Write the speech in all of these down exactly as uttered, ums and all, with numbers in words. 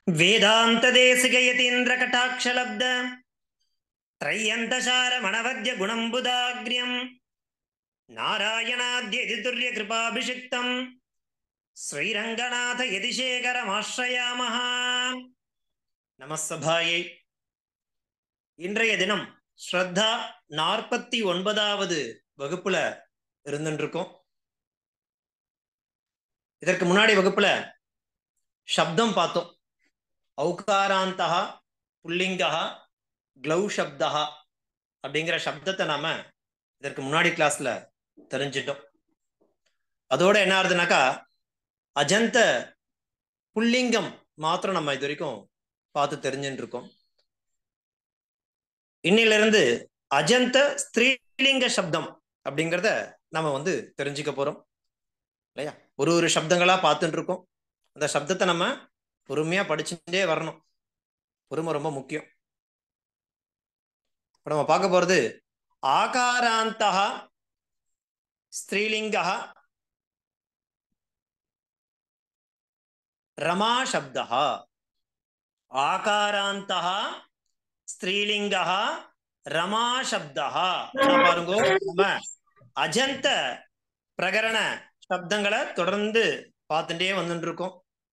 वेदांत देशिक यतीन्द्र कटाक्षलब्ध त्रय्यन्तशार मनवद्य गुणम्बुदाग्र्यं नारायणाद्यतितुल्य कृपाभिषिक्तं श्रीरङ्गनाथ यतिशेखरमाश्रयामः. நமஸ்தபாயை. இன்றைய தினம் ஸ்ரத்தா நாற்பத்தி ஒன்பதாவது வகுப்புல இருந்துருக்கோம். இதற்கு முன்னாடி வகுப்புல சப்தம் பார்த்தோம். ஔகாராந்தஹா, புல்லிங்கஹா, க்ளௌ சப்தஹா அப்படிங்கிற சப்தத்தை நாம இதற்கு முன்னாடி கிளாஸ்ல தெரிஞ்சிட்டோம். அதோட என்ன ஆகுதுனாக்கா அஜந்த புல்லிங்கம் மாத்திரம் நம்ம இது வரைக்கும் பார்த்து தெரிஞ்சுட்டு இருக்கோம். இன்னில இருந்து அஜந்த ஸ்திரீலிங்க சப்தம் அப்படிங்கிறத நம்ம வந்து தெரிஞ்சுக்க போறோம் இல்லையா? ஒரு ஒரு சப்தங்களா பார்த்துட்டு இருக்கோம். அந்த சப்தத்தை நம்ம பொறுமையா படிச்சுட்டே வரணும். பொறுமை ரொம்ப முக்கியம். இப்ப நம்ம பார்க்க போறது ஆகாராந்தஹா ஸ்திரீலிங்கஹ ரமா சப்தஹ. ஆகாராந்தஹ ஸ்திரீலிங்கஹ ரமா சப்தஹ. பாருங்க, நம்ம அஜந்த பிரகரண சப்தங்களை தொடர்ந்து பார்த்துட்டே வந்துட்டு இருக்கோம்.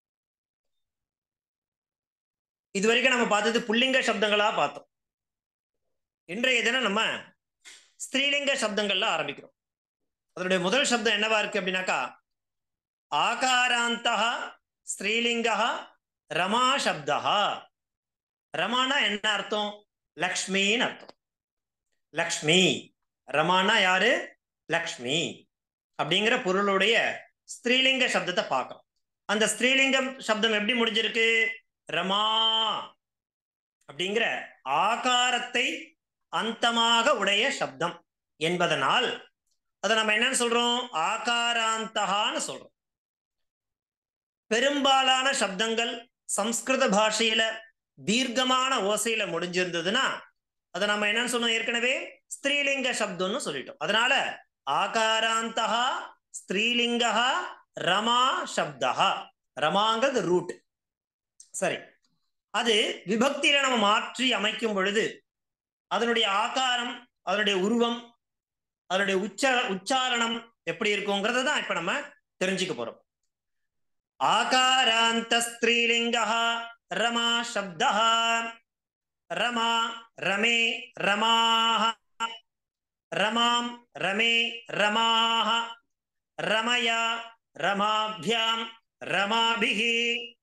இதுவரைக்கும் நம்ம பார்த்தது புல்லிங்க சப்தங்களா பார்த்தோம். இன்றைய தினம் நம்ம ஸ்திரீலிங்க சப்தங்கள்ல ஆரம்பிக்கிறோம். அதனுடைய முதல் சப்தம் என்னவா இருக்கு அப்படின்னாக்கா ஆகாராந்தஹ ஸ்திரீலிங்கஹ ரமா சப்தஹ. ரமானா என்ன அர்த்தம்? லக்ஷ்மின்னு அர்த்தம். லக்ஷ்மி. ரமானா யாரு? லக்ஷ்மி அப்படிங்கிற பொருளுடைய ஸ்திரீலிங்க சப்தத்தை பார்க்கணும். அந்த ஸ்திரீலிங்கம் சப்தம் எப்படி முடிஞ்சிருக்கு? ரமா அப்படிங்கிற ஆகாரத்தை அந்தமாக உடைய சப்தம் என்பதனால் அதை நம்ம என்னன்னு சொல்றோம்? ஆகாராந்தகான்னு சொல்றோம். பெரும்பாலான சப்தங்கள் சம்ஸ்கிருத பாஷையில தீர்க்கமான ஓசையில முடிஞ்சிருந்ததுன்னா அதை நம்ம என்னன்னு சொன்னோம்? ஏற்கனவே ஸ்திரீலிங்க சப்தம்னு சொல்லிட்டோம். அதனால ஆகாராந்தகா ஸ்திரீலிங்கா ரமா சப்தா. ரமாங்கிறது ரூட். சரி, அது விபக்தியில நம்ம மாற்றி அமைக்கும் பொழுது அதனுடைய ஆகாரம், அதனுடைய உருவம், அதனுடைய உச்ச உச்சாரணம் எப்படி இருக்குங்கிறத தான் இப்ப நம்ம தெரிஞ்சுக்க போறோம். ஆகாராந்த ஸ்திரீலிங்கா ரமா சப்தா. ரமா ரமே ரமாஹ. ரமாம் ரமே ரமாஹ. ரமயா ரமாபியாம் ரமாபிஹி.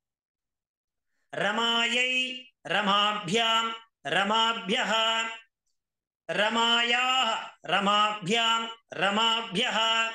ரமாயை ரமாபியாம் ரமாபியஹ. ரமாயாஹ ரமாபியாம் ரமாபியஹ.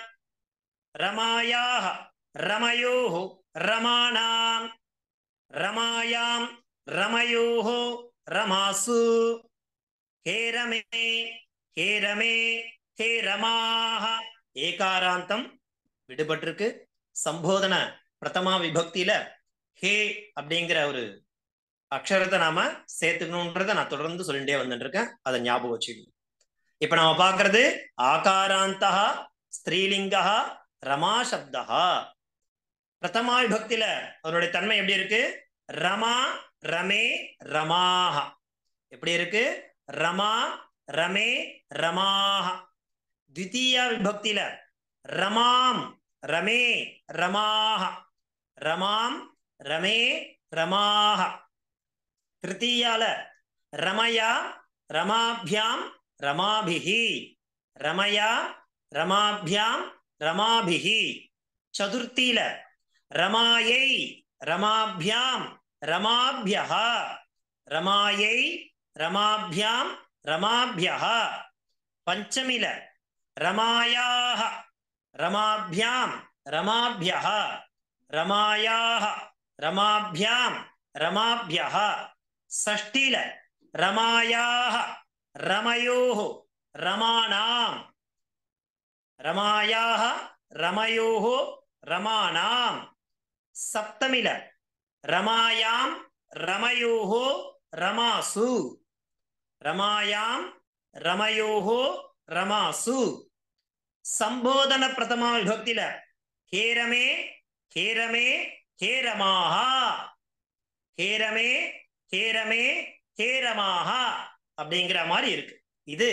ரமாயாஹ ரமயோஹ ரமாணாம். ரமாயாம் ரமயோஹ ரமாசு. ஹே ரமே ஹே ரமே ஹே ரமாஹ. ஏகாராந்தம் விடுபட்டிருக்கு. சம்போதன பிரதமா விபக்தியில ஹே அப்படிங்கிற ஒரு அக்ஷரத்தை நாம சேர்த்துக்கணும்ன்றத நான் தொடர்ந்து சொல்லிட்டே வந்துட்டு இருக்கேன். அதை ஞாபகம் வச்சுக்கணும். இப்ப நாம பாக்குறது ஆகாராந்தஹா ஸ்திரீலிங்கா ரமா சப்தா. பிரதமா விபக்தியில அவருடைய தன்மை எப்படி இருக்கு? ரமா ரமே ரமாஹ. எப்படி இருக்கு? ரமா ரமே ரமாஹ. த்விதீய விபக்தியில ரமாம் ரமே ரமாஹ. ரமாம் ரமே ரமாஹ. திருத்தீயால ரமயா ரமாபியாம் ரமாபிஹி. ரமயா ரமாபியாம் ரமாபிஹி. சதுர்த்தியில ரமாயை ரமாபியாம் ரமாபியஹ. ரமாயை ரமாபியாம் ரமாபியஹ. பஞ்சமில ரமாயாஹ ரமாபியாம் ரமாபியஹ. ரமாயாஹ ரமாபியாம் ரமாபியஹ. ஷஷ்டில ரமாயாஹ ரமயோஹ ரமாணாம். ரமாயாஹ ரமயோஹ ரமாணாம். சப்தமில ரமாயாம் ரமயோஹ ரமாசு. ரமாயாம் ரமயோஹ ரமாசு. சம்போதன பிரதமா விபக்தியில ஹே ரமே ஹே ரமே ஹே ரமாஹ. ஹேரமே ஹேரமே ஹேரமாஹா அப்படிங்கிற மாதிரி இருக்கு. இது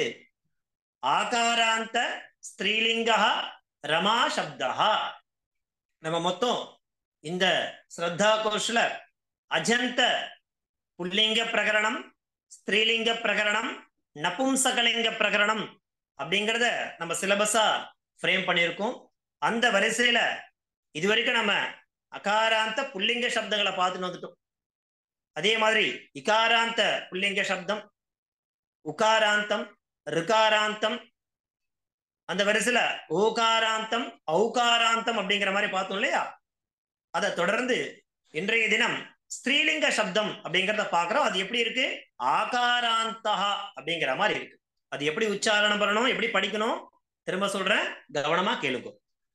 ஆகாராந்த ஸ்திரீலிங்கா ரமா சப்தா. நம்ம மொத்தம் இந்த ஸ்ரத்தா கோஷ்ல அஜந்த புல்லிங்க பிரகரணம், ஸ்திரீலிங்க பிரகரணம், நபும்சகலிங்க பிரகரணம் அப்படிங்கிறத நம்ம சிலபஸா ஃப்ரேம் பண்ணியிருக்கோம். அந்த வரிசையில இதுவரைக்கும் நம்ம அகாராந்த புல்லிங்க சப்தங்களை பார்த்துட்டு வந்துட்டோம். அதே மாதிரி இகாராந்த புல்லிங்க சப்தம், உகாராந்தம், ருகாராந்தம், அந்த வரிசையில ஓகாராந்தம், ஔகாராந்தம் அப்படிங்கிற மாதிரி பார்த்தோம் இல்லையா? அதை தொடர்ந்து இன்றைய தினம் ஸ்திரீலிங்க சப்தம் அப்படிங்கிறத பாக்குறோம். அது எப்படி இருக்கு? ஆகாராந்தா அப்படிங்கிற மாதிரி இருக்கு. அது எப்படி உச்சாரணம் பண்ணணும், எப்படி படிக்கணும் திரும்ப சொல்றேன், கவனமா கேளுங்க.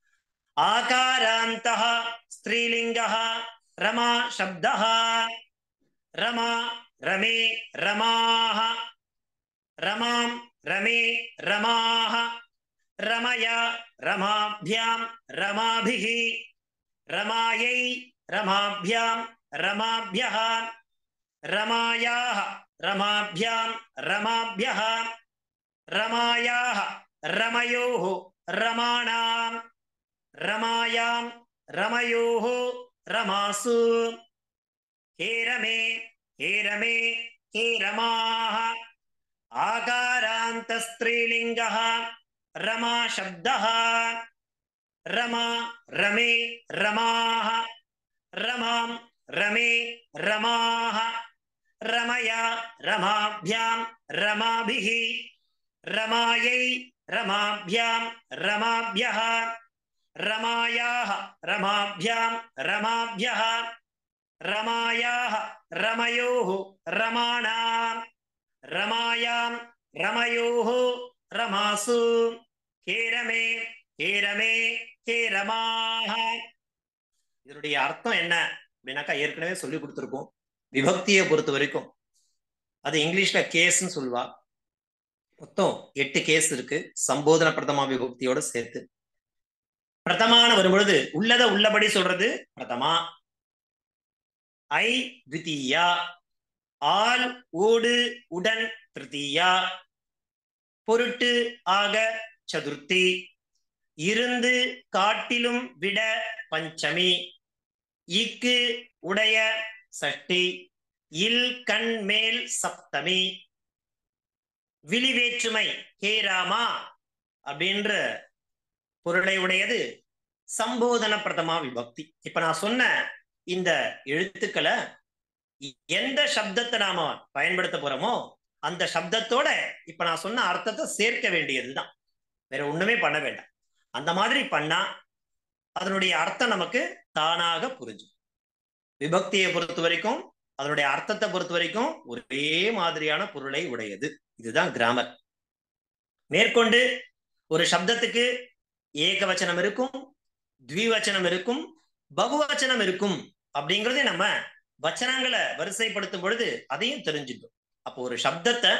ஆகாராந்தா ஸ்திரீலிங்க ரமா சப்தா. ரமா ரமே ரமாஹ, ரமாம் ரமே ரமாஹ, ரமயா ரமாभ्याम ரமாபிஹி, ரமாயை ரமாभ्याम ரமாभ्यः, ரமாயாः ரமாभ्याम ரமாभ्यः, ரமாயாः ரமயோः ரமாணாம், ரமாயாம் ரமயோः ரமாசு. ஹே ரமே ஹே ரமே ஹே ரமாஹ. ஆகாராந்த ஸ்திரீலிங்கः रमा शब्दः. रमा रमे रमाः, रमां रमे रमाः, रमया रमाभ्याम रमाभिः, रमायै रमाभ्याम रमाभ्यः, रमायाः रमाभ्याम रमाभ्यः, रमायाः रमयोः रमाणां, रमायां रमयोः रमासु. ஹே ரமே ஹே ரமே ஹே ரமாஹ. இதனுடைய அர்த்தம் என்ன அப்படின்னாக்கா ஏற்கனவே சொல்லி கொடுத்துருக்கோம். விபக்தியை பொறுத்த வரைக்கும் அது இங்கிலீஷ்ல கேஸ்ன்னு சொல்லுவா. மொத்தம் எட்டு கேஸ் இருக்கு சம்போதன பிரதமா விபக்தியோட சேர்த்து. பிரதமான வரும்பொழுது உள்ளத உள்ளபடி சொல்றது பிரதமா. ஐ த்விதீயா, ஆல் ஓடு உடன் திருத்தீயா, பொருட்டு ஆக சதுர்த்தி, இருந்து காட்டிலும் விட பஞ்சமி, இக்கு உடைய சஷ்டி, இல் கண் மேல் சப்தமி. விழிவேற்றுமை ஹே ராமா அப்படின்ற பொருளை உடையது சம்போதன பிரதமா விபக்தி. இப்ப நான் சொன்ன இந்த எழுத்துக்களை எந்த சப்தத்தை நாம பயன்படுத்த போறோமோ அந்த சப்தத்தோட இப்ப நான் சொன்ன அர்த்தத்தை சேர்க்க வேண்டியதுதான், வேற ஒண்ணுமே பண்ண வேண்டாம். அந்த மாதிரி பண்ணா அதனுடைய அர்த்தம் நமக்கு தானாக புரிஞ்சு. விபக்தியை பொறுத்த வரைக்கும் அதனுடைய அர்த்தத்தை பொறுத்த வரைக்கும் ஒரே மாதிரியான பொருளை உடையது. இதுதான் கிராமர். மேற்கொண்டு ஒரு சப்தத்துக்கு ஏகவச்சனம் இருக்கும், த்விவச்சனம் இருக்கும், பகுவச்சனம் இருக்கும் அப்படிங்கறதே நம்ம வச்சனங்களை வரிசைப்படுத்தும் பொழுது அதையும் தெரிஞ்சுட்டோம். அப்போ ஒரு சப்தத்தை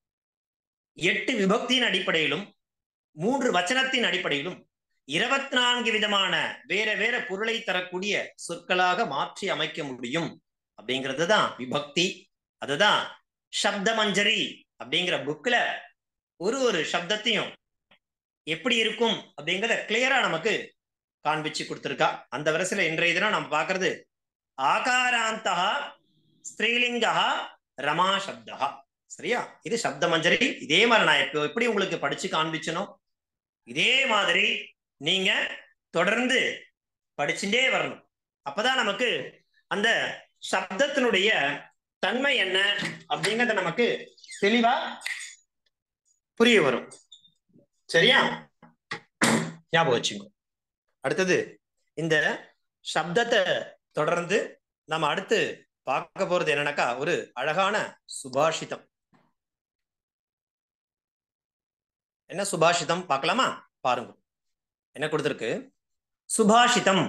எட்டு விபக்தியின் அடிப்படையிலும் மூன்று வச்சனத்தின் அடிப்படையிலும் இருபத்தி நான்கு விதமான வேற வேற பொருளை தரக்கூடிய சொற்களாக மாற்றி அமைக்க முடியும் அப்படிங்கிறது தான் விபக்தி. அதுதான் சப்த மஞ்சரி அப்படிங்கிற புக்ல ஒரு ஒரு சப்தத்தையும் எப்படி இருக்கும் அப்படிங்கிறத கிளியரா நமக்கு காண்பிச்சு கொடுத்திருக்கா. அந்த வரிசையில இன்றைய தினம் நம்ம பார்க்கறது ஆகாராந்தா ஸ்திரீலிங்கா ரமா சப்தா. சரியா? இது சப்த மஞ்சரி. இதே மாதிரி நான் இப்போ எப்படி உங்களுக்கு படிச்சு காண்பிச்சனும் இதே மாதிரி நீங்க தொடர்ந்து படிச்சுட்டே வரணும். அப்பதான் நமக்கு அந்த சப்தத்தினுடைய தன்மை என்ன அப்படிங்கறத நமக்கு தெளிவா புரிய வரும். சரியா? ஞாபகம் வச்சுங்க. அடுத்தது இந்த சப்தத்தை தொடர்ந்து நம்ம அடுத்து பார்க்க போறது என்னன்னாக்கா ஒரு அழகான சுபாஷிதம். என்ன சுபாஷிதம் பார்க்கலாமா? பாருங்க என்ன கொடுத்திருக்கு. சுபாஷிதம்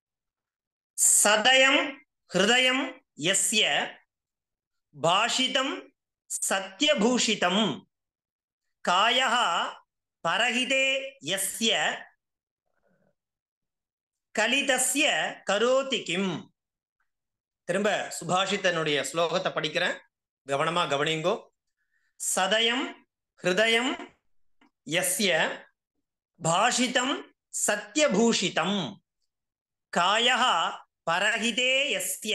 சதயம் ஹிருதயம் யஸ்ய பாஷிதம் சத்யபூஷிதம் காயஹ பரஹிதே யஸ்ய கலிதஸ்ய கரோதி கிம். திரும்ப சுபாஷிதனுடைய ஸ்லோகத்தை படிக்கிறேன், கவனமா கவனிங்கோ. சதயம் ஹிருதயம் யஸ்ய பாஷிதம் சத்யபூஷிதம் காயஹ பரஹிதே யஸ்ய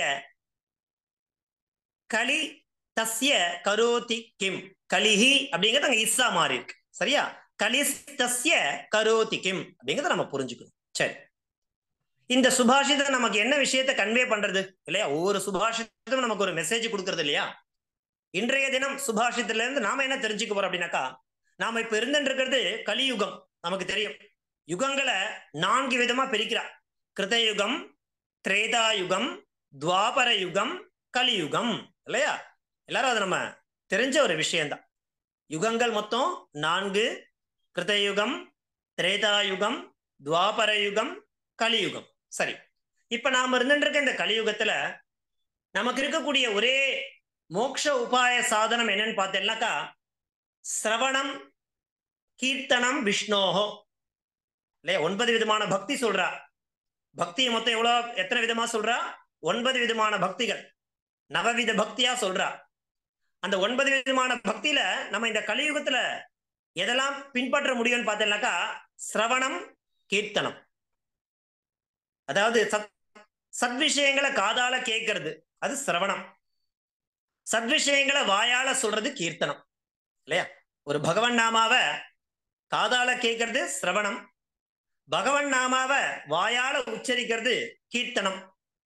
கலி தஸ்ய கரோதி கிம். கலிஹி அப்படிங்கிறது அங்க இஸ்ஸா மாறி இருக்கு, சரியா? கலிஸ்தஸ்ய கரோதி கிம் அப்படிங்கிறத நம்ம புரிஞ்சுக்கணும். சரி, இந்த சுபாஷிதம் நமக்கு என்ன விஷயத்தை கன்வே பண்றது இல்லையா? ஒவ்வொரு சுபாஷிதமும் நமக்கு ஒரு மெசேஜ் கொடுக்கறது இல்லையா? இன்றைய தினம் சுபாஷிதத்துல இருந்து நாம என்ன தெரிஞ்சுக்க போறோம் அப்படின்னாக்கா, நாம இப்ப இருந்துட்டு இருக்கிறது கலியுகம். நமக்கு தெரியும் யுகங்களை நான்கு விதமா பிரிக்கிறா. கிருதயுகம், திரேதா யுகம், துவாபர யுகம், கலியுகம் இல்லையா? எல்லாரும் அது நம்ம தெரிஞ்ச ஒரு விஷயம்தான். யுகங்கள் மொத்தம் நான்கு: கிருதயுகம், திரேதாயுகம், துவாபர யுகம், கலியுகம். சரி, இப்ப நாம இருந்துட்டு இருக்க இந்த கலியுகத்துல நமக்கு இருக்கக்கூடிய ஒரே மோட்ச உபாய சாதனம் என்னன்னு பார்த்தேன்னாக்கா, சிரவணம், கீர்த்தனம், விஷ்ணோஹோ இல்லையா? ஒன்பது விதமான பக்தி சொல்றா. பக்தி மொத்தம் எவ்வளவு, எத்தனை விதமா சொல்றா? ஒன்பது விதமான பக்திகள், நவவித பக்தியா சொல்றா. அந்த ஒன்பது விதமான பக்தியில நம்ம இந்த கலியுகத்துல எதெல்லாம் பின்பற்ற முடியும்னு பார்த்தேன்னாக்கா, சிரவணம், கீர்த்தனம், அதாவது சத் சத்விஷயங்களை காதால கேட்கறது அது சிரவணம். சத்விஷயங்களை வாயால சொல்றது கீர்த்தனம் இல்லையா? ஒரு பகவன் நாமாவை காதால கேட்கறது சிரவணம், பகவன் நாமாவை வாயால உச்சரிக்கிறது கீர்த்தனம்.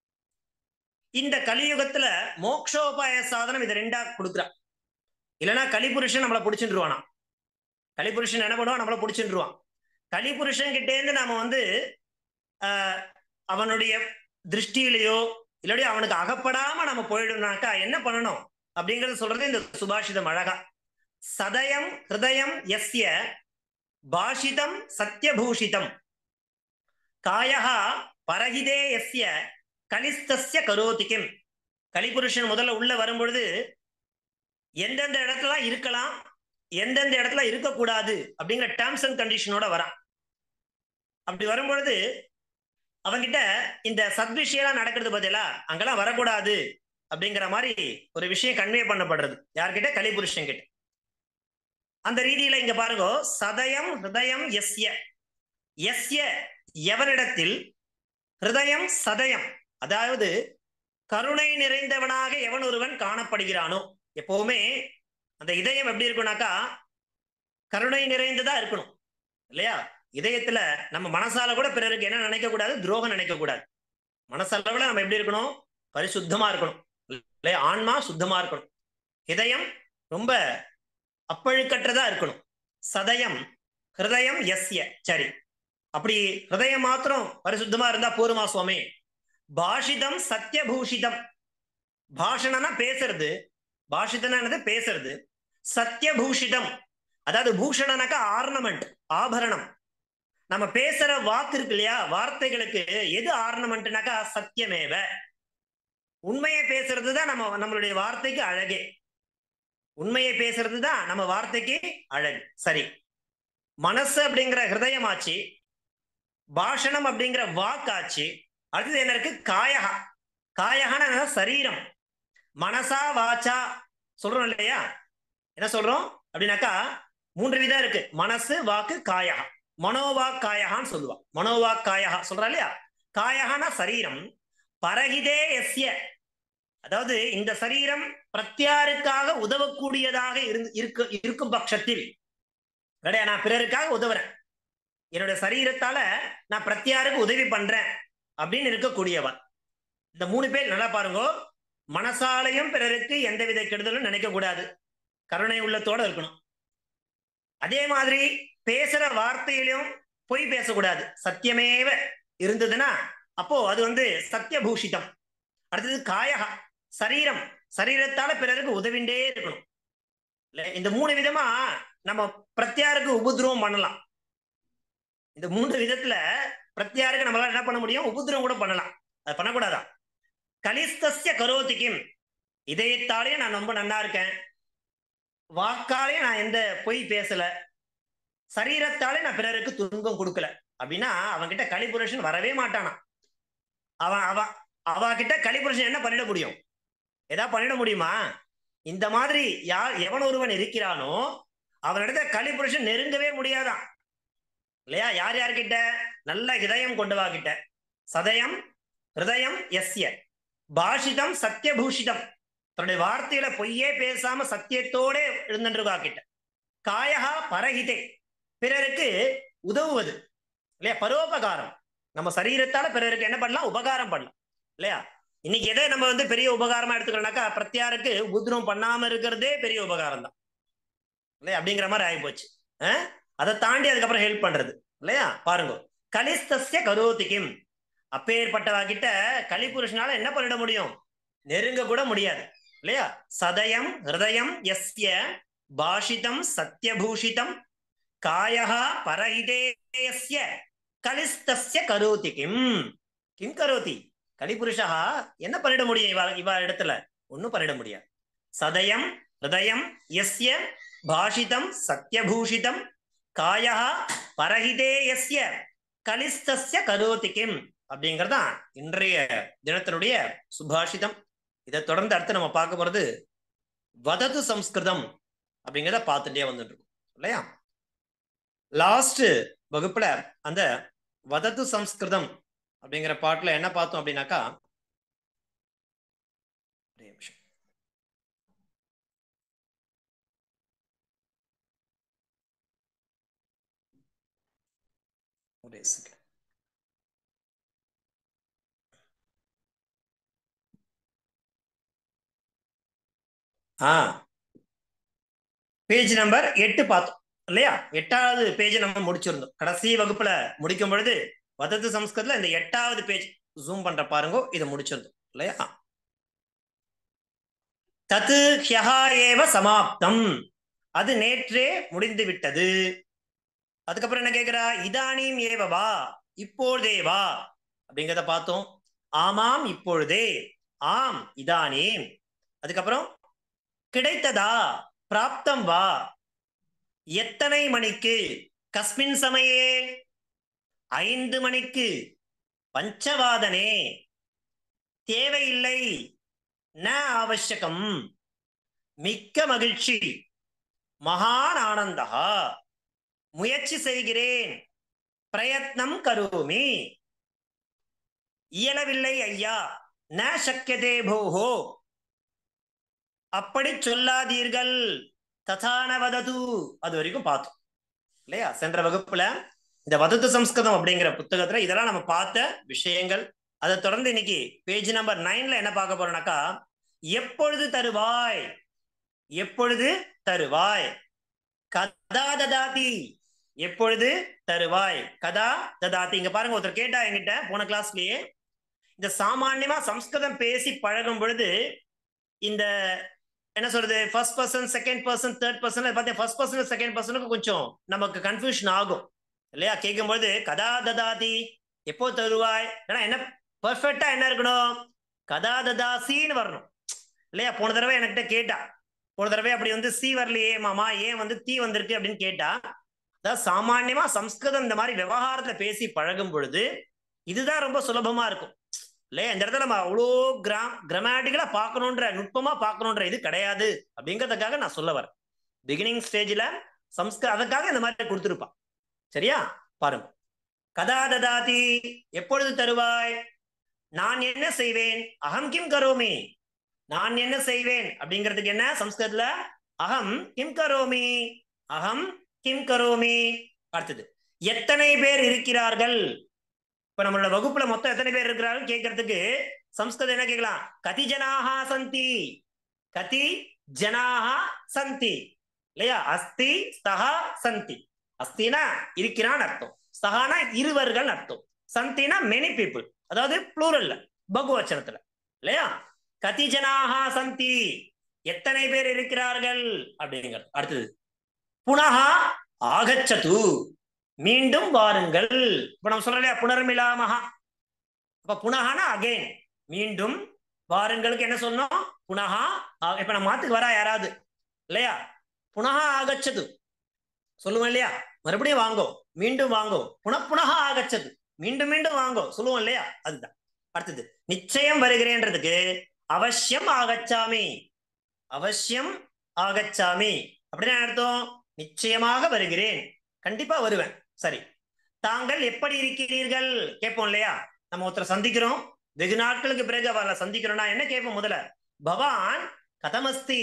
இந்த கலியுகத்துல மோக்ஷோபாய சாதனம் இது ரெண்டா கொடுக்குறா. இல்லைன்னா கலிபுருஷன் நம்மளை பிடிச்சிருவானா? கலிபுருஷன் என்ன பண்ணுவான்? நம்மளை பிடிச்சிருவான். கலிபுருஷன் கிட்டே இருந்து நாம வந்து ஆஹ் அவனுடைய திருஷ்டியிலையோ இல்லாட்டி அவனுக்கு அகப்படாம நம்ம போயிடும்னாக்கா என்ன பண்ணணும் அப்படிங்கறது சொல்றது இந்த சுபாஷிதம் அழகா. சதயம் ஹிருதயம் யஸ்ய பாஷிதம் சத்யபூஷிதம் காயஹ பரஹிதே யஸ்ய கலிஸ்தஸ்ய கரோதி கிம். கலிபுருஷன் முதல்ல உள்ள வரும்பொழுது எந்தெந்த இடத்துல இருக்கலாம், எந்தெந்த இடத்துல இருக்கக்கூடாது அப்படிங்கிற டேர்ம்ஸ் அண்ட் கண்டிஷனோட வரான். அப்படி வரும்பொழுது அவங்கிட்ட இந்த சத்விஷயம் நடக்கிறது பதிலா அங்கெல்லாம் வரக்கூடாது அப்படிங்கிற மாதிரி ஒரு விஷயம் கன்வே பண்ணப்படுறது. யார்கிட்ட? கலிபுருஷன் கிட்ட. அந்த ரீதியில இங்க பாருங்க, சதயம் ஹிருதயம் யஸ்ய. யஸ்ய எவனிடத்தில், ஹிருதயம் சதயம் அதாவது கருணை நிறைந்தவனாக எவன் ஒருவன் காணப்படுகிறானோ. எப்பவுமே அந்த இதயம் எப்படி இருக்கும்னாக்கா கருணை நிறைந்ததா இருக்கணும் இல்லையா? இதயத்துல நம்ம மனசால கூட பிறருக்கு என்ன நினைக்க கூடாது? துரோகம் நினைக்க கூடாது. மனசளவுல நம்ம எப்படி இருக்கணும்? பரிசுத்தமா இருக்கணும் இல்லையா? ஆன்மா சுத்தமா இருக்கணும். இதயம் ரொம்ப அப்பழுக்கற்றதா இருக்கணும். சதயம் ஹிருதயம் யஸ்ய. சரி, அப்படி ஹிருதயம் மாத்திரம் பரிசுத்தமா இருந்தா போருமா சுவாமி? பாஷிதம் சத்யபூஷிதம். பாஷணனா பேசுறது, பாஷிதனானது பேசுறது. சத்யபூஷிதம் அதாவது பூஷணனாக்கா ஆர்னமெண்ட், ஆபரணம். நம்ம பேசுற வாக்கு இருக்கு இல்லையா, வார்த்தைகளுக்கு எது ஆர்னமெண்ட்னாக்கா சத்தியமேவ. உண்மையை பேசுறது தான் நம்ம நம்மளுடைய வார்த்தைக்கு அழகே. உண்மையை பேசுறது தான் நம்ம வார்த்தைக்கு அழகு. சரி, மனசு அப்படிங்கிற ஹிருதயமாச்சு, பாஷணம் அப்படிங்கிற வாக்காச்சு. அடுத்தது என்ன இருக்கு? காயகா. காயகான சரீரம். மனசா வாச்சா சொல்றோம் இல்லையா? என்ன சொல்றோம் அப்படின்னாக்கா மூன்று விதம் இருக்கு: மனசு, வாக்கு, காயகா. மனோவாக் காயகான்னு சொல்லுவா. மனோவாக் காயகா சொல்றா இல்லையா? காயகான சரீரம். பரஹிதே யஸ்ய அதாவது இந்த சரீரம் பிரத்யாருக்காக உதவக்கூடியதாக இருந்து இருக்கு இருக்கும் பட்சத்தில், நான் பிறருக்காக உதவுறேன், என்னுடைய சரீரத்தால நான் பிரத்யாருக்கு உதவி பண்றேன் அப்படின்னு இருக்கக்கூடியவன். இந்த மூணு பேர் நல்லா பாருங்க. மனசாலையும் பிறருக்கு எந்தவித கெடுதலும் நினைக்க கூடாது, கருணை உள்ளத்தோட இருக்கணும். அதே மாதிரி பேசுற வார்த்தையிலும் பொய் பேசக்கூடாது, சத்தியமேவ இருந்ததுன்னா அப்போ அது வந்து சத்தியபூஷிதம். அடுத்தது காயகா, சரீரம். சரீரத்தால பிறருக்கு உதவிண்டே இருக்கணும். இந்த மூணு விதமா நம்ம பிரத்யாருக்கு உபதிரவம் பண்ணலாம். இந்த மூன்று விதத்துல பிரத்யாருக்கு நம்மளால என்ன பண்ண முடியும்? உபதிரவம் கூட பண்ணலாம். அது பண்ணக்கூடாதா? கலிஸ்தஸ்ய கரோதி கிம். இதயத்தாலேயே நான் ரொம்ப நன்னா இருக்கேன், வாக்காலே நான் எந்த பொய் பேசல, சரீரத்தாலே நான் பிறருக்கு துன்பம் கொடுக்கல அப்படின்னா அவன்கிட்ட கலிபுருஷன் வரவே மாட்டானா. அவன் அவன் அவ கிட்ட கலிபுருஷன் என்ன பண்ணிட முடியும்? ஏதாவது பண்ணிட முடியுமா? இந்த மாதிரி யார் எவன் ஒருவன் இருக்கிறானோ அவனிடத்த கலிபுருஷன் நெருங்கவே முடியாதான் இல்லையா? யார் யார்கிட்ட? நல்ல ஹிருதயம் கொண்டவா கிட்ட. சதயம் ஹிருதயம் எஸ்ய பாஷிதம் சத்தியபூஷிதம், தன்னுடைய வார்த்தையில பொய்யே பேசாம சத்தியத்தோட எழுந்துருவா கிட்ட. காயகா பரஹிதே, பிறருக்கு உதவுவது இல்லையா? பரோபகாரம், நம்ம சரீரத்தால பிறருக்கு என்ன பண்ணலாம்? உபகாரம் பண்ணலாம் இல்லையா? இன்னைக்கு எதை நம்ம வந்து பெரிய உபகாரமா எடுத்துக்கணும்னாக்கா பிரத்யாருக்கு உத்ரம் பண்ணாம இருக்கிறதே பெரிய உபகாரம் தான் இல்லையா? அப்படிங்கிற மாதிரி ஆகி போச்சு. அதை தாண்டி அதுக்கப்புறம் ஹெல்ப் பண்றது இல்லையா? பாருங்க, கலிஸ்தஸ்ய கரோதிகிம், அப்பேற்பட்டவா கிட்ட கலிபுருஷனால என்ன பண்ணிட முடியும்? நெருங்க கூட முடியாது இல்லையா? சதயம் ஹிருதயம் எஸ்ய பாஷிதம் சத்தியபூஷிதம் காயஹா பரஹிதேயஸ்ய கலிஸ்தஸ்ய கரோதி கிம். கிம் கரோதி? கலிபுருஷா என்ன பண்ணிட முடியும் இவா இவா இடத்துல? ஒன்னும் பண்ணிட முடியாது. சதயம் ஹிருதயம் எஸ்ய பாஷிதம் சத்தியபூஷிதம் காயஹா பரஹிதேயஸ்ய கலிஸ்தஸ்ய கரோதி கிம் அப்படிங்கறதான் இன்றைய தினத்தினுடைய சுபாஷிதம். இதை தொடர்ந்து அடுத்து நம்ம பார்க்க போறது வதது சம்ஸ்கிருதம் அப்படிங்கிறத பார்த்துட்டே வந்துட்டு இருக்கோம் இல்லையா? லாஸ்ட் வகுப்புல அந்த வதது சம்ஸ்கிருதம் அப்படிங்கிற பாட்டுல என்ன பார்த்தோம் அப்படின்னாக்கா, ஒரே செகண்ட். ஆ பேஜ் நம்பர் எட்டு பார்த்தோம் இல்லையா? எட்டாவது பேஜ் நம்ம முடிச்சிருந்தோம். கடைசி வகுப்புல முடிக்கும் பொழுது வதது சம்ஸ்கிருதத்துல இந்த எட்டாவது பேஜ் ஜூம் பண்ற பாருங்க, இதை முடிச்சிருந்தோம் இல்லையா? தத்து ஹ்யஹா ஏவ சமாப்தம், அது நேற்றே முடிந்து விட்டது. அதுக்கப்புறம் என்ன கேட்கிறா? இதானீம் ஏவவா, இப்பொழுதே வா அப்படிங்கிறத பார்த்தோம். ஆமாம் இப்பொழுதே, ஆம் இதானீம். அதுக்கப்புறம் கிடைத்ததா, பிராப்தம் வா, எத்தனை மணிக்கு, கஸ்மின் சமயே, ஐந்து மணிக்கு, பஞ்சவாதனே, தேவையில்லை, ந அவசியகம், மிக்க மகிழ்ச்சி, மகான் ஆனந்தா, முயற்சி செய்கிறேன், பிரயத்னம் கரோமி, இயலவில்லை ஐயா, ந சக்கியதே போஹோ, அப்படி சொல்லாதீர்கள், ததான வதது, அது வரைக்கும் பார்த்தோம் இல்லையா? சென்ற வகுப்புல இந்த வதது சம்ஸ்கிருதம் அப்படிங்கிற புத்தகத்துல இதெல்லாம் நம்ம பார்த்த விஷயங்கள். அதை தொடர்ந்து இன்னைக்கு பேஜ் நம்பர் நைன்ல என்ன பார்க்க போறோம்னாக்கா, எப்பொழுது தருவாய், எப்பொழுது தருவாய், கதா ததாதி, எப்பொழுது தருவாய், கதா ததாதி. இங்க பாருங்க, ஒருத்தர் கேட்டா என்கிட்ட போன கிளாஸ்லயே, இந்த சாமான்யமா சம்ஸ்கிருதம் பேசி பழகும் பொழுது இந்த என்ன சொல்றது, first person second person third person பார்த்தீங்கன்னா ஃபர்ஸ்ட் பர்சன் செகண்ட் பர்சனுக்கு கொஞ்சம் நமக்கு கன்ஃபியூஷன் ஆகும் இல்லையா? கேட்கும்போது கதா ததாதி, எப்போ தருவாய், ஏன்னா என்ன பர்ஃபெக்டா என்ன இருக்கணும்? கதா ததாசின்னு வரணும் இல்லையா? போன தடவை என்கிட்ட கேட்டா, போன தடவை அப்படி வந்து சி வரலையே மாமா, ஏன் வந்து தீ வந்திருக்கு அப்படின்னு கேட்டா, அதாவது சாமான்யமா சம்ஸ்கிருதம் இந்த மாதிரி விவகாரத்துல பேசி பழகும் பொழுது இதுதான் ரொம்ப சுலபமா இருக்கும் இல்லையா? இந்த இடத்துல நம்ம அவ்வளோ கிராம் கிராமட்டிக்கலா பார்க்கணுன்ற, நுட்பமா பார்க்கணுன்ற இது கிடையாது அப்படிங்கிறதுக்காக நான் சொல்ல வரேன். பிகினிங் ஸ்டேஜ்ல சம்ஸ்கிருத அதுக்காக இந்த மாதிரி கொடுத்துருப்பான். சரியா? பாருங்க, கதா ததாதி, எப்பொழுது தருவாய், நான் என்ன செய்வேன், அகம் கிம் கரோமி, நான் என்ன செய்வேன் அப்படிங்கிறதுக்கு என்ன சம்ஸ்கிருதத்துல? அகம் கிம் கரோமி, அகம் கிம் கரோமி. அடுத்தது, எத்தனை பேர் இருக்கிறார்கள், இப்ப நம்மளோட வகுப்புல மொத்தம் எத்தனை பேர் இருக்கிறார்கள் கேட்கறதுக்கு சம்ஸ்கிருதம் என்ன கேட்கலாம்? கதி ஜனாஹா சந்தி, கதி ஜனாஹா சந்தி இல்லையா? அஸ்தி ஸ்தஹா சந்தி. அஸ்தினா இருக்கிறான் அர்த்தம், ஸ்தஹானா இருவர்கள் அர்த்தம், சந்தினா மெனி பீப்புள், அதாவது ப்ளூரல்ல பகுவச்சனத்துல இல்லையா? கதி ஜனாஹா சந்தி, எத்தனை பேர் இருக்கிறார்கள் அப்படிங்கிறது. அடுத்தது, புனஹா ஆகச்சது, மீண்டும் வாருங்கள். இப்ப நம்ம சொல்றோம் இல்லையா, புனர்மிலாமஹா, அப்ப புனஹானா அகைன், மீண்டும் வாருங்களுக்கு என்ன சொல்லணும்? புனஹா. இப்ப நம்ம மாத்துக்கு வரா யாராவது இல்லையா, புனஹா ஆகச்சது சொல்லுவோம் இல்லையா, மறுபடியும் வாங்கோ, மீண்டும் வாங்கோ, புன புனஹா ஆகச்சது, மீண்டும் மீண்டும் வாங்கோ சொல்லுவோம் இல்லையா, அதுதான். அடுத்தது நிச்சயம் வருகிறேன்றதுக்கு அவசியம் ஆகச்சாமி, அவசியம் ஆகச்சாமி அப்படின்னா அர்த்தம் நிச்சயமாக வருகிறேன், கண்டிப்பா வருவேன். சரி, தாங்கள் எப்படி இருக்கிறீர்கள் கேட்போம் இல்லையா? நம்ம ஒருத்தரை சந்திக்கிறோம், வெகு நாட்களுக்கு பிறகு அவரை சந்திக்கிறோம்னா என்ன கேட்போம்? முதல்ல பவான் கதமஸ்தி,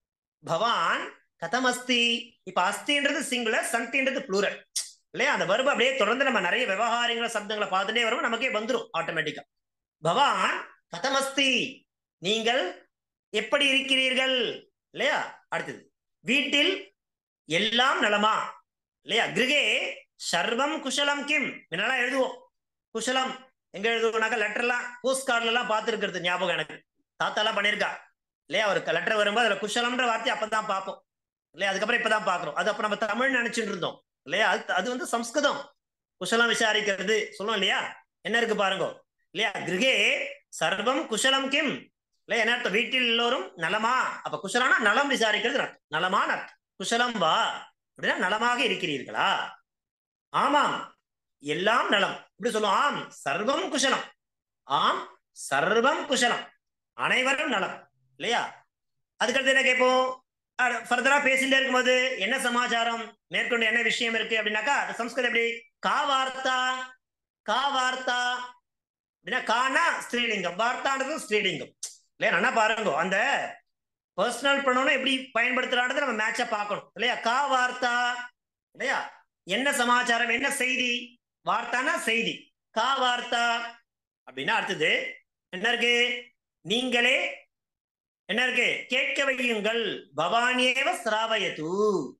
பவான் கதமஸ்தி. இப்ப அஸ்தின்றது சிங்குலர், சந்தின்றது ப்ளூரல் இல்லையா? அந்த வர்பு அப்படியே தொடர்ந்து நம்ம நிறைய விவகாரங்களை சப்தங்களை பார்த்துட்டே வரும், நமக்கே வந்துடும் ஆட்டோமேட்டிக்கா. பவான் கதமஸ்தி, நீங்கள் எப்படி இருக்கிறீர்கள் இல்லையா? அடுத்தது வீட்டில் எல்லாம் நலமா இல்லையா? கிருகே சர்வம் குஷலம் கிம், முன்னெல்லாம் எழுதுவோம் குஷலம், எங்க எழுதுவோம்னாக்கா லெட்டர்லாம் போஸ்ட் கார்டுல எல்லாம் பார்த்துருக்கிறது ஞாபகம் எனக்கு, தாத்தா எல்லாம் பண்ணியிருக்கா இல்லையா? ஒரு லெட்டர் வரும்போது அதுல குஷலம்ன்ற வார்த்தை அப்பதான் பார்ப்போம் இல்லையா? அதுக்கப்புறம் இப்பதான் பாக்குறோம். அது அப்ப நம்ம தமிழ் நினைச்சிட்டு இருந்தோம் இல்லையா? அது அது வந்து சம்ஸ்கிருதம், குஷலம் விசாரிக்கிறது சொல்லுவோம் இல்லையா? என்ன இருக்கு பாருங்க இல்லையா? கிருகே சர்வம் குஷலம் கிம் இல்லையா? என்ன அர்த்தம்? வீட்டில் எல்லோரும் நலமா. அப்ப குஷலானா நலம் விசாரிக்கிறது அர்த்தம், நலமான அர்த்தம். குஷலம் வா அப்படின்னா நலமாக இருக்கிறீர்களா? ஆமாம் எல்லாம் நலம் இப்படி சொல்லுவோம். ஆம் சர்வம் குஷலம், ஆம் சர்வம் குஷலம், அனைவரும் நலம் இல்லையா? அதுக்கடுத்து என்ன கேட்போம்? ஃபர்தரா பேசிட்டே இருக்கும்போது என்ன சமாச்சாரம், மேற்கொண்டு என்ன விஷயம் இருக்கு அப்படின்னாக்கா அது சம்ஸ்கிருதம் எப்படி? கா வார்த்தா, கா வார்த்தா அப்படின்னா கானா ஸ்ரீலிங்கம், வார்த்தான்றது ஸ்ரீலிங்கம் இல்லையா? நல்லா பாருங்க, அந்த பர்சனல் ப்ரொனவுன் எப்படி பயன்படுத்துறான்றது நம்ம மேட்சா பார்க்கணும் இல்லையா? கா வார்த்தா இல்லையா? என்ன சமாச்சாரம், என்ன செய்தி, வார்த்தானா செய்தி, கா வார்த்தா அப்படின்னா அடுத்தது என்ன இருக்கு? நீங்களே என்ன இருக்கு? கேட்க வையுங்கள், பவானியேவ ஸ்ராவயது,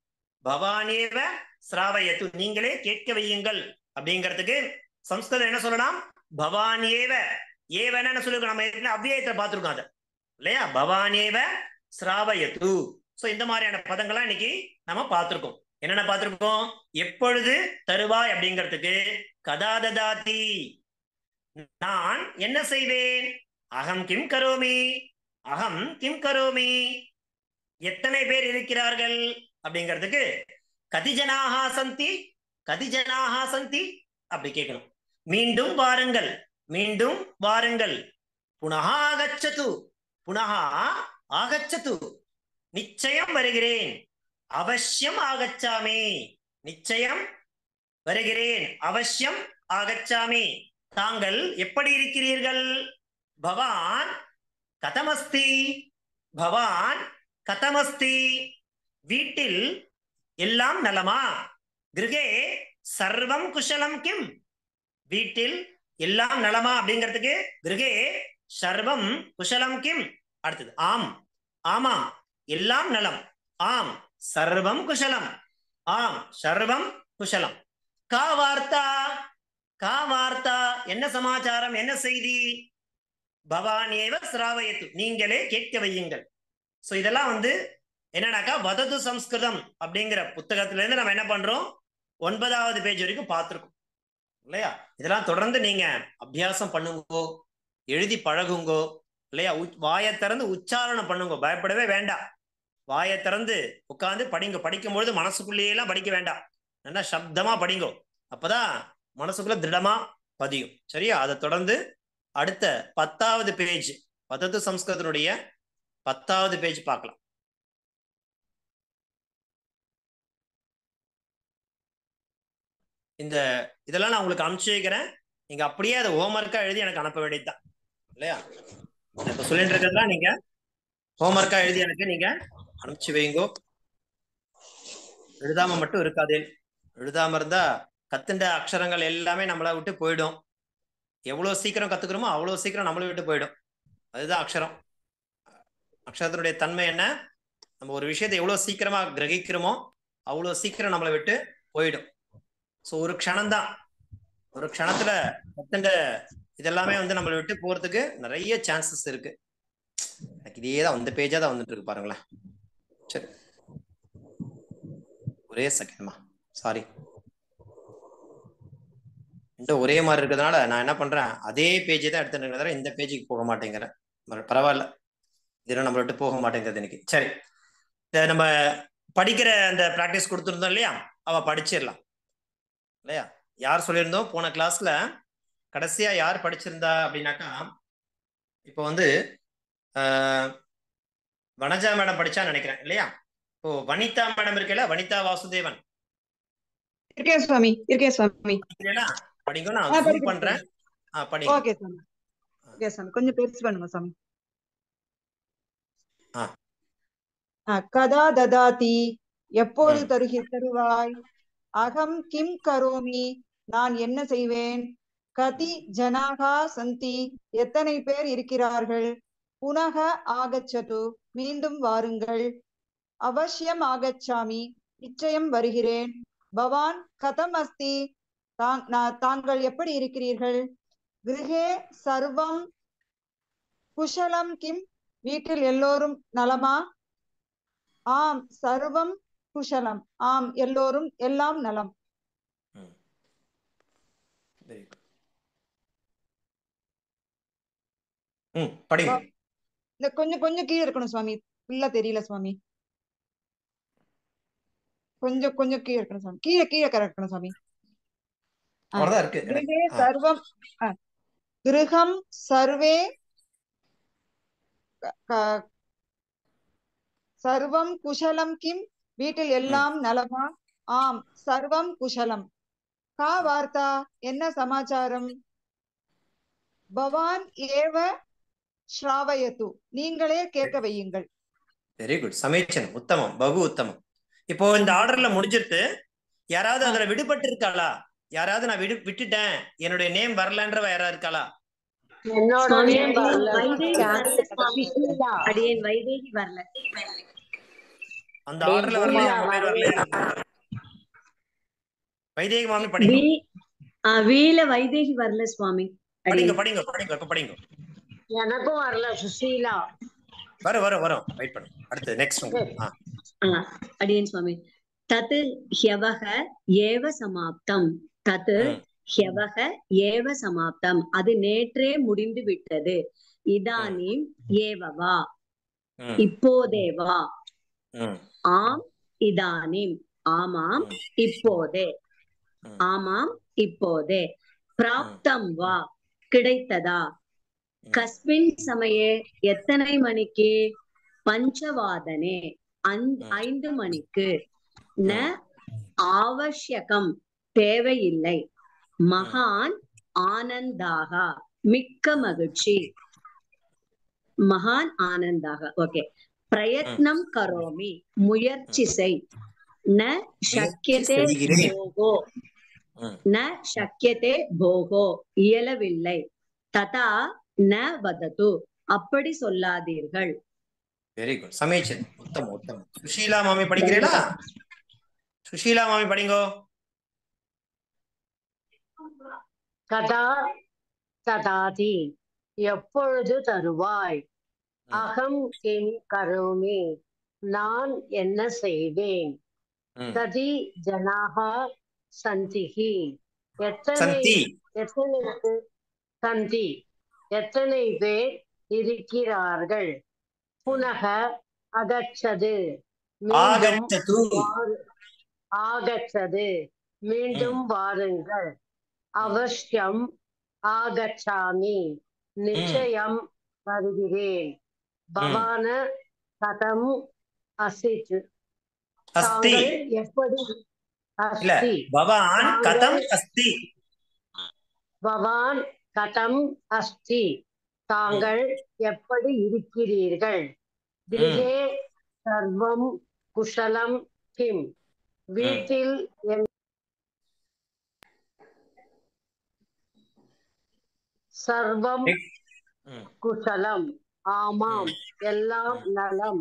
பவானியேவ ஸ்ராவயது, நீங்களே கேட்க வையுங்கள் அப்படிங்கிறதுக்கு சம்ஸ்கிருதம் என்ன சொல்லலாம்? பவானியேவ. ஏவன என்ன சொல்லிருக்கோம் நம்ம ஏற்கனவே அவ்வியத்தை பார்த்துருக்கோம் அதை இல்லையா? பவானியேவ ஸ்ராவயது. சோ இந்த மாதிரியான பதங்கள்லாம் இன்னைக்கு நம்ம பார்த்திருக்கோம். என்னென்ன பார்த்திருக்கோம்? எப்பொழுது தருவாய் அப்படிங்கிறதுக்கு கதா ததாதி, நான் என்ன செய்வேன், அகம் கிம் கரோமி, அகம் கிம் கரோமி, எத்தனை பேர் இருக்கிறார்கள் அப்படிங்கிறதுக்கு கதிஜனாஹா சந்தி, கதிஜனாஹா சந்தி அப்படி கேட்கணும். மீண்டும் வாருங்கள், மீண்டும் வாருங்கள். புனஹா ஆகச்சது, புனஹா ஆகச்சது, நிச்சயம் வருகிறேன், அவசியம் ஆகச்சாமி, நிச்சயம் வருகிறேன், அவசியம் ஆகச்சாமி. தாங்கள் எப்படி இருக்கிறீர்கள்? பவான் கதமஸ்தி, பவான் கதமஸ்தி, வீட்டில் எல்லாம் நலமா? கிருகே சர்வம் குஷலம் கிம், வீட்டில் எல்லாம் நலமா அப்படிங்கிறதுக்கு கிருகே சர்வம் குஷலம் கிம். அடுத்தது ஆம், ஆமாம் எல்லாம் நலம், ஆம் சர்வம் குஷலம், ஆம் சர்வம் குஷலம். கா வார்த்தா, கா வார்த்தா என்ன சமாச்சாரம், என்ன செய்தி, பவானியேவ ஸ்ராவயத்து, நீங்களே கேட்க வையுங்கள். சோ இதெல்லாம் வந்து என்னன்னாக்கா வதது சம்ஸ்கிருதம் அப்படிங்கிற புத்தகத்துல இருந்து நம்ம என்ன பண்றோம், ஒன்பதாவது பேஜ் வரைக்கும் பார்த்திருக்கோம் இல்லையா? இதெல்லாம் தொடர்ந்து நீங்க அபியாசம் பண்ணுங்கோ, எழுதி பழகுங்கோ இல்லையா? வாயை திறந்து உச்சாரணம் பண்ணுங்க, பயப்படவே வேண்டாம். வாயை திறந்து உட்காந்து படிங்க. படிக்கும்பொழுது மனசுக்குள்ளேயே எல்லாம் படிக்க வேண்டாம், நல்லா சப்தமா படிங்கோ, அப்பதான் மனசுக்குள்ள திடமா பதியும். சரியா? அதை தொடர்ந்து அடுத்த பத்தாவது பேஜ், பதத்து சம்ஸ்கிருதனுடைய பத்தாவது பேஜ் பார்க்கலாம். இந்த இதெல்லாம் நான் உங்களுக்கு அனுப்பிச்சு வைக்கிறேன், நீங்க அப்படியே அதை ஹோம்ஒர்க்கா எழுதி எனக்கு அனுப்ப வேண்டியதுதான் இல்லையா? இப்ப சொல்லிட்டு இருக்கிறதுலாம் நீங்க ஹோம்ஒர்க்கா எழுதி எனக்கு நீங்க அனுப்பிச்சு வைங்கோ. எழுதாம மட்டும் இருக்காதே, எழுதாம இருந்தா கத்துண்ட அக்ஷரங்கள் எல்லாமே நம்மளை விட்டு போயிடும். எவ்வளவு சீக்கிரம் கத்துக்கிறோமோ அவ்வளவு சீக்கிரம் நம்மளை விட்டு போயிடும். அதுதான் அக்ஷரம். அக்ஷரத்தினுடைய தன்மை என்ன? நம்ம ஒரு விஷயத்தை எவ்வளவு சீக்கிரமா கிரகிக்கிறோமோ அவ்வளவு சீக்கிரம் நம்மளை விட்டு போயிடும். ஸோ ஒரு க்ஷணம்தான், ஒரு க்ஷணத்துல கத்துண்ட இதெல்லாமே வந்து நம்மளை விட்டு போறதுக்கு நிறைய சான்சஸ் இருக்கு. எனக்கு இதே தான் அந்த பேஜா தான் வந்துட்டு இருக்கு பாருங்களேன். சரி, ஒரே செகண்ட்மா, சாரி, ஒரே மாதிரி இருக்கிறதுனால நான் என்ன பண்றேன், அதே பேஜை தான் எடுத்துட்டு இந்த பேஜுக்கு போக மாட்டேங்கிறேன். பரவாயில்ல, இதெல்லாம் நம்மள விட்டு போக மாட்டேங்கிறது இன்னைக்கு. சரி, நம்ம படிக்கிற அந்த பிராக்டிஸ் கொடுத்துருந்தோம் இல்லையா, அவ படிச்சிடலாம் இல்லையா? யார் சொல்லியிருந்தோம் போன கிளாஸ்ல கடைசியா யார் படிச்சிருந்தா அப்படின்னாக்கா இப்போ வந்து வனஜா மேடம் படிச்சா நினைக்கிறேன் இல்லையா? இப்போ வனிதா மேடம் இருக்கல, வனிதா வாசுதேவன் இருக்கேன் சுவாமி, இருக்கேன் சுவாமி. படிங்க, நான் ஜூம் பண்றேன். படிங்க. ஓகே சுவாமி. ஓகே சுவாமி, கொஞ்சம் பெருசு பண்ணுங்க சுவாமி. கதா ததாதி, எப்போது தருகி தருவாய், அகம் கிம் கரோமி, நான் என்ன செய்வேன், கதி ஜனாகா சந்தி, எத்தனை பேர் இருக்கிறார்கள், புனக ஆகச்சது, மீண்டும் வாருங்கள், அவசியம் ஆகச்சாமி, நிச்சயம் வருகிறேன், பவான் கதம் அஸ்தி, தாங்கள் எப்படி இருக்கிறீர்கள், கிருஹே சர்வம் குஷலம் கிம், வீட்டில் எல்லோரும் நலமா, ஆம் சர்வம் குஷலம், ஆம் எல்லோரும் எல்லாம் நலம். கொஞ்சம் கொஞ்சம் கீழே இருக்கணும் சுவாமி, ஃபுல்லா தெரியல சுவாமி, கொஞ்சம் கொஞ்சம் கீழே இருக்கணும் சுவாமி, கீழே கீழே இருக்கணும் சுவாமி. கிருஹே சர்வம், கிருஹம் சர்வே சர்வம் குஷலம் கிம், வீட்டில் எல்லாம் நலமா, ஆம் சர்வம் குஷலம், கா வார்த்தா, என்ன சமாச்சாரம், பவான் ஏவ ஸ்ராவயது, நீங்களே கேட்க வையுங்கள். வெரி குட், சமீச்சனம், உத்தமம், பகு உத்தமம். இப்போ இந்த ஆர்டர்ல முடிஞ்சிட்டு யாராவது அதுல விடுபட்டு இருக்காளா, யாராவது நான் விடு விட்டுட்டேன் என்னுடைய நேம் வரலன்றவ யாராவது இருக்காளா? அந்த ஆர்டர்ல வரலையா? வைதேகி மாமி படிங்க. வீல வைதேகி வரல சுவாமி. படிங்க படிங்க படிங்க இப்ப படிங்க. எனக்கும் வரல சுசீலா. வர வர வர வெயிட் பண்ணு. அடுத்து நெக்ஸ்ட் உங்க. ஆ அடியேன் சுவாமி. தத் ஹ்யவஹ ஏவ சமாப்தம். தத் ஹ்யவஹ ஏவ சமாப்தம். அது நேற்றே முடிந்து விட்டது. இதானீம் ஏவவா, இப்போதேவா. ஆம் இதானீம், ஆமாம் இப்போதே, ஆமாம் இப்போதே. பிராப்தம் வா, கிடைத்ததா. கஸ்மின் சமயே, எத்தனை மணிக்கு. பஞ்சவாதனே, ஐந்து மணிக்கு. ந ஆவஷ்யகம், தேவையில்லை. மகான் ஆனந்தாக, மிக்க மகிழ்ச்சி. மகான் ஆனந்தாக. ஓகே. பிரயத்னம் கரோமி, முயற்சி செய். ந சக்கியதே போகோ, ந சக்கியதே போகோ, இயலவில்லை. ததா ந வதது, அப்படி சொல்லாதீர்கள். வெரி குட், சமீச்சன், உத்தமம் உத்தமம். சுஷீலா மாமி படிக்கிறீங்களா? சுஷீலா மாமி படிங்கோ. கதா ததாதி, எப்பொழுது தருவாய். அகம் கிம் கரோமி, நான் என்ன செய்வேன். கதி ஜனாகா சந்திஹி, எத்தனை எத்தனை சந்தி, எத்தனை பேர் இருக்கிறார்கள். புனக அகச்சது, ஆகச்சது, மீண்டும் வாருங்கள். அவசியம் ஆகச்சாமி, நிச்சயம் வருகிறேன். பவான கதம் அசித், தாங்கள் எப்படி. அஸ்தி, பவான் கதம் அஸ்தி. பவான் கதம் அஸ்தி, தாங்கள் எப்படி இருக்கிறீர்கள். கிருஹே சர்வம் குஷலம் கிம், வீட்டில் சர்வம் குஷலம், ஆமாம் எல்லாம் நலம்.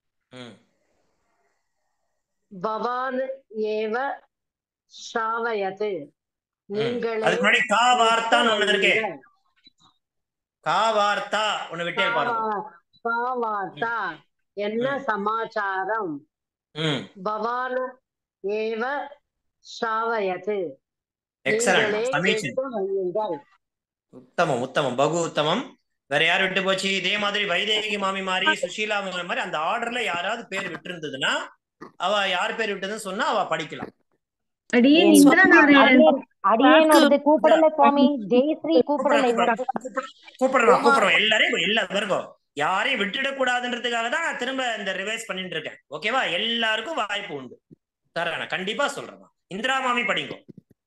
பவான் ஏவ ஸ்ராவயது, நீங்களே. கா வார்த்தா ஒண்ணு இருக்கே, கா வார்த்தா ஒண்ணு விட்டே பாருங்க. கா வார்த்தா, என்ன சமாச்சாரம். பவான் ஏவ ஸ்ராவயது, நீங்களே கேட்டு வையுங்கள். உத்தமம் உத்தமம், பகு உத்தமம். வேற யார் விட்டு போச்சு? இதே மாதிரி வைதேகி மாமி மாதிரி, சுஷீலா மாமி மாதிரி அந்த ஆர்டர்ல யாராவது பேர் விட்டு இருந்ததுன்னா அவ யார் பேர் விட்டதுன்னு சொன்னா அவ படிக்கலாம். அடியேன் இந்திர நாராயணன் அடியேனோடது கூப்பிடல சுவாமி. ஜெயஸ்ரீ கூப்பிடல. கூப்பிடுறோம் கூப்பிடுறோம் எல்லாரையும் எல்லாருக்கும் யாரையும் விட்டுடக்கூடாதுன்றதுக்காக தான் திரும்ப இந்த ரிவைஸ் பண்ணிட்டு இருக்கேன். ஓகேவா? எல்லாருக்கும் வாய்ப்பு உண்டு. தரேன், கண்டிப்பா சொல்றேன். இந்திரா மாமி படிங்கோ.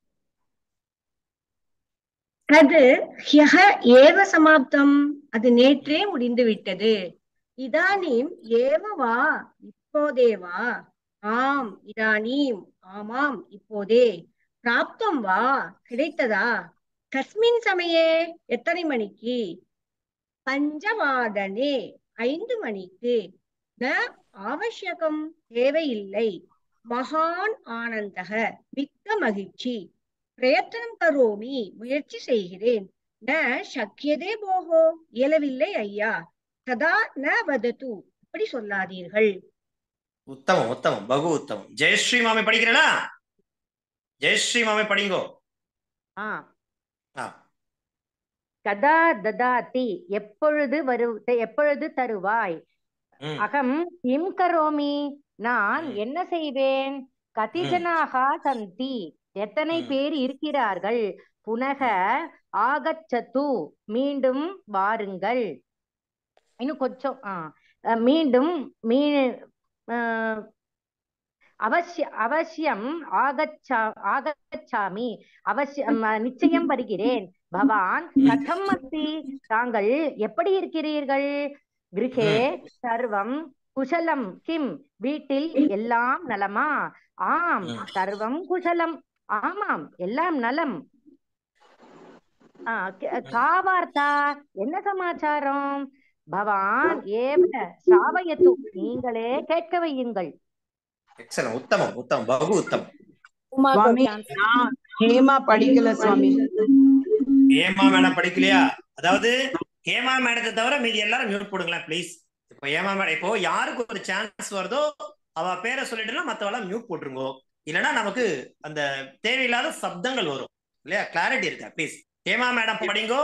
அது ஹ்யஹ ஏவ சமாப்தம், அது நேற்றே முடிந்து விட்டது. இதானீம் ஏவ வா, இப்போதேவா? ஆம் இதானீம், ஆமாம் இப்போதே. பிராப்தம் வா, கிடைத்ததா? கஸ்மின் சமயே, எத்தனை மணிக்கு? பஞ்சவாதனே, ஐந்து மணிக்கு. ந அவசியகம், தேவையில்லை. மகான் ஆனந்தக, மிக்க மகிழ்ச்சி. பிரயத்தனம் கரோமி, முயற்சி செய்கிறேன். ந சக்கியதே போகோ, இயலவில்லை ஐயா. ததா ந வதது, இப்படி சொல்லாதீர்கள். உத்தமம் உத்தமம், பகு உத்தமம். ஜெயஸ்ரீ மாமி படிக்கிறா? ஜெயஸ்ரீ மாமி படிங்கோ. கதா ததாதி, எப்பொழுது வரு எப்பொழுது தருவாய்? அகம் கிம் கரோமி, நான் என்ன செய்வேன்? கதிஜனாக சந்தி, எத்தனை பேர் இருக்கிறார்கள்? புனக ஆகச்சது, மீண்டும் வாருங்கள். இன்னும் கொஞ்சம் மீண்டும் மீ அவசிய அவசியம் ஆகச்சா ஆகச்சாமி, அவசியம் நிச்சயம் வருகிறேன். பவான் கதம் அஸ்தி, தாங்கள் எப்படி இருக்கிறீர்கள்? கிருஹே சர்வம் குஷலம் கிம், வீட்டில் எல்லாம் நலமா? ஆம் சர்வம் குஷலம், ஆமாம் எல்லாம் நலம். கா வார்த்தா, என்ன சமாச்சாரம்? பவான் ஏவ சாவயத்து, நீங்களே கேட்க வையுங்கள். எக்ஸலென்ட், உத்தமம் உத்தமம், பகு உத்தமம். ஹேமா படிக்கல சுவாமி. ஹேமா மேடம் படிக்கலையா? அதாவது ஹேமா மேடத்தை தவிர மீதி எல்லாரும் மியூட் போடுங்களேன் ப்ளீஸ். இப்போ ஹேமா மேடம், இப்போ யாருக்கு ஒரு சான்ஸ் வருதோ அவ பேரை சொல்லிட்டுனா மத்தவெல்லாம் மியூட் போட்டுருங்கோ. இல்லைன்னா நமக்கு அந்த தேவையில்லாத சப்தங்கள் வரும் இல்லையா? கிளாரிட்டி இருக்கா? ப்ளீஸ் ஹேமா மேடம் படிங்கோ.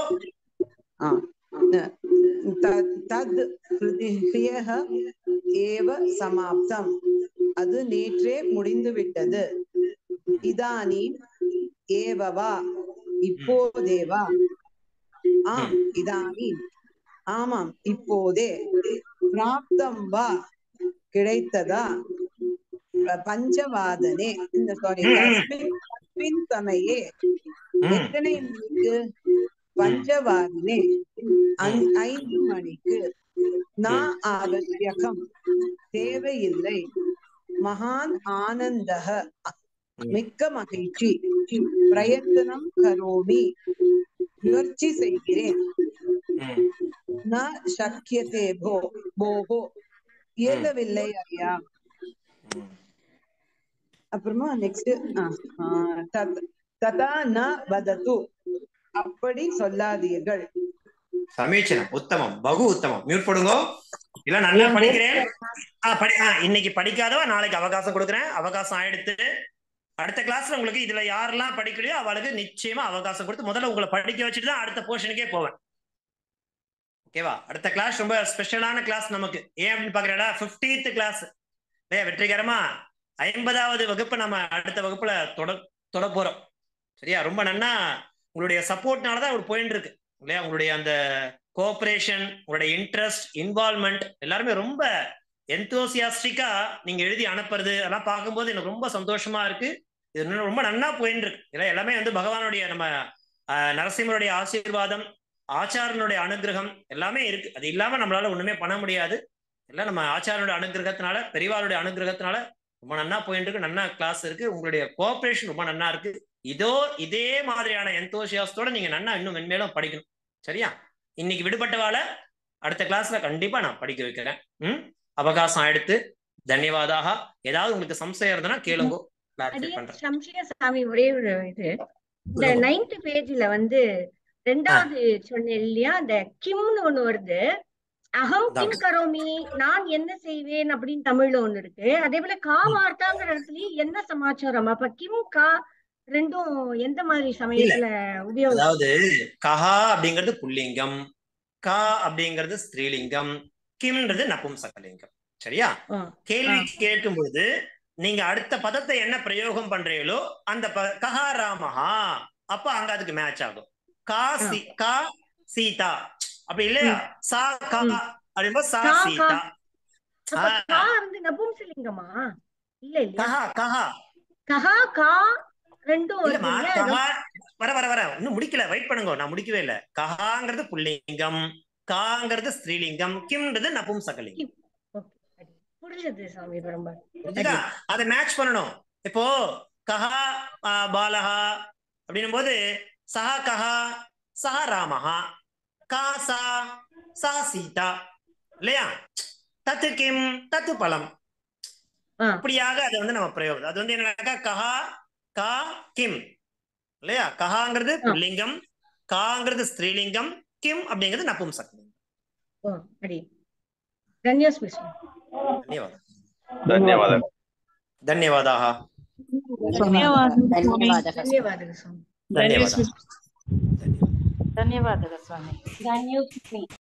தத் ஹ்யஹ ஏவ சமாப்தம், அது நேற்றே முடிந்து விட்டது. இதானீம் ஏவவா, இப்போதேவா? ஆம் இதானீம், ஆமாம் இப்போதே. பிராப்தம் வா, கிடைத்ததா? பஞ்சவாதனே, இந்த சாரி கஸ்மின் சமயே, எத்தனை மணிக்கு? பஞ்சவாதனே, ஐந்து மணிக்கு. நான் ஆவசியகம், தேவையில்லை. மகான் ஆனந்தக, மிக்க மகிழ்ச்சி. பிரயத்தனம் கரோமி, முயற்சி செய்கிறேன். ந சக்கியதே போ போகோ, இயலவில்லை ஐயா. அப்புறமா நெக்ஸ்ட் ததா ந வதது, அப்படி சொல்லாதீர்கள். சமீச்சனம், உத்தமம், பகு உத்தமம். மியூட் போடுங்க. இல்ல நல்லா படிக்கிறேன். இன்னைக்கு படிக்காதவ நாளைக்கு அவகாசம் கொடுக்குறேன். அவகாசம் ஆயிடுத்து. அடுத்த கிளாஸ்ல உங்களுக்கு இதுல யாரெல்லாம் படிக்கலையோ அவளுக்கு நிச்சயமா அவகாசம் கொடுத்து முதல்ல உங்களை படிக்க வச்சுட்டு தான் அடுத்த போர்ஷனுக்கே போவேன். ஓகேவா? அடுத்த கிளாஸ் ரொம்ப ஸ்பெஷலான கிளாஸ் நமக்கு. ஏன் அப்படின்னு பாக்குறா? பிப்டீன்த் கிளாஸ் வெற்றிகரமா ஐம்பதாவது வகுப்பு நம்ம அடுத்த வகுப்புல தொட தொட போறோம். சரியா? ரொம்ப நன்னா உங்களுடைய சப்போர்ட்னாலதான் ஒரு பாயிண்ட் இருக்கு இல்லையா? உங்களுடைய அந்த கோஆபரேஷன், உங்களுடைய இன்ட்ரெஸ்ட், இன்வால்மெண்ட் எல்லாருமே ரொம்ப எந்தோசியாஸ்டிக்கா நீங்க எழுதி அனுப்புறது அதெல்லாம் பார்க்கும்போது எனக்கு ரொம்ப சந்தோஷமா இருக்கு. இது ரொம்ப நன்னா போயின்னு இருக்கு. இல்லை எல்லாமே வந்து பகவானுடைய நம்ம நரசிம்மருடைய ஆசீர்வாதம், ஆச்சாரனுடைய அனுகிரகம் எல்லாமே இருக்கு. அது இல்லாம நம்மளால ஒண்ணுமே பண்ண முடியாது. எல்லாம் நம்ம ஆச்சாரனுடைய அனுகிரகத்தினால, பெரியவாருடைய அனுகிரகத்தினால ரொம்ப நன்னா போயிட்டு இருக்கு. நன்னா கிளாஸ் இருக்கு. உங்களுடைய கோஆபரேஷன் ரொம்ப நன்னா இருக்கு. இதோ இதே மாதிரியான எந்தோசியாஸ்டோட நீங்க நன்னா இன்னும் மென்மேலும் படிக்கணும். சரியா? இன்னைக்கு விடுபட்டவால அடுத்த கிளாஸ்ல கண்டிப்பா நான் படிக்க வைக்கிறேன். ம் அவகாசம் எடுத்து தன்யவாதாக. ஏதாவது உங்களுக்கு சம்சயம் இருந்தனா கேளுங்க. சாமி ஒரே ஒரு இது, இந்த நைன்த் பேஜ்ல வந்து ரெண்டாவது சொன்னேன் இல்லையா, அந்த கிம்னு ஒண்ணு வருது. அகம் கிம் கரோமி, நான் என்ன செய்வேன் அப்படின்னு தமிழ்ல ஒண்ணு இருக்கு. அதே போல கா வார்த்தாங்கிற இடத்துலயும் என்ன சமாச்சாரம்? அப்ப கிம் கா ரெண்டும் எந்த மாதிரி சமயத்துல உபயோகம்? அதாவது கஹா அப்படிங்கிறது புல்லிங்கம், கா அப்படிங்கிறது ஸ்திரீலிங்கம், கிம்ன்றது நபும்சகலிங்கம். சரியா? கேள்வி கேட்கும் பொழுது நீங்க அடுத்த பதத்தை என்ன பிரயோகம் பண்றீங்களோ அந்த கஹா ராமஹா அப்ப அங்க அதுக்கு மேட்ச் ஆகும். கா சி கா சீதா அப்படி இல்லையா? சா கா அப்படிங்கும்போது சா சீதா. கா வந்து நபும்சலிங்கமா? இல்ல இல்ல கஹா கஹா கஹா கா ரெண்டும் வருது. வர வர வர இன்னும் முடிக்கல, வெயிட் பண்ணுங்க, நான் முடிக்கவே இல்ல. கஹாங்கிறது புல்லிங்கம், காங்கிறது ஸ்ரீலிங்கம், கிம்ன்றது நபும்சகலிங்கம். புரியுது சாமி. ரொம்ப அதை மேட்ச் பண்ணணும். இப்போ கஹா பாலஹா அப்படின்னும் போது சஹா கஹா சஹா ராமஹா, கா சா சா சீதா இல்லையா? தத்து கிம் தத்து பலம். அப்படியாக அது வந்து நம்ம பிரயோகம். அது வந்து என்னன்னாக்கா கஹா கா கிம் இல்லையா? கஹாங்கிறது புல்லிங்கம், காங்கிறது ஸ்திரீலிங்கம், கிம் அப்படிங்கிறது நபும்சகலிங்கம். ಧನ್ಯವಾದ ಧನ್ಯವಾದ ಧನ್ಯವಾದ ಧನ್ಯವಾದ ಸ್ವಾಮಿ.